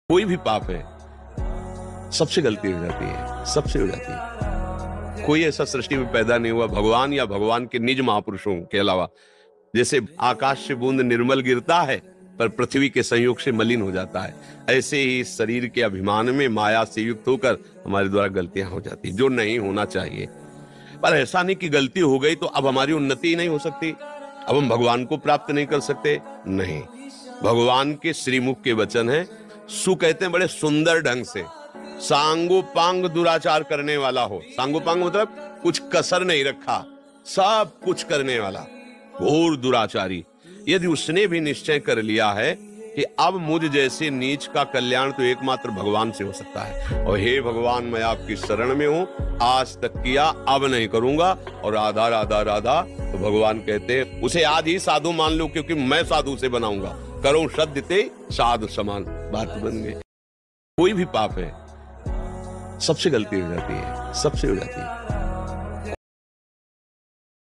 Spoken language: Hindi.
कोई भी पाप है, सबसे गलती हो जाती है, सबसे हो जाती है। कोई ऐसा सृष्टि में पैदा नहीं हुआ भगवान या भगवान के निज महापुरुषों के अलावा। जैसे आकाश से बूंद निर्मल गिरता है पर पृथ्वी के संयोग से मलिन हो जाता है, ऐसे ही शरीर के अभिमान में माया से युक्त होकर हमारे द्वारा गलतियां हो जाती, जो नहीं होना चाहिए। पर ऐसा नहीं कि गलती हो गई तो अब हमारी उन्नति ही नहीं हो सकती, अब हम भगवान को प्राप्त नहीं कर सकते। नहीं, भगवान के श्रीमुख के वचन है, सु कहते हैं बड़े सुंदर ढंग से, सांगो पांग दुराचार करने वाला हो। सांगो पांग मतलब कुछ कसर नहीं रखा, सब कुछ करने वाला, घोर दुराचारी। यदि उसने भी निश्चय कर लिया है कि अब मुझ जैसे नीच का कल्याण तो एकमात्र भगवान से हो सकता है, और हे भगवान मैं आपकी शरण में हूं, आज तक किया अब नहीं करूंगा, और राधा राधा राधा, तो भगवान कहते हैं उसे आज ही साधु मान लो, क्योंकि मैं साधु से बनाऊंगा, करो श्रद्धते साधु समान। बात बन गई। कोई भी पाप है, सबसे गलती हो जाती है, सबसे हो जाती है।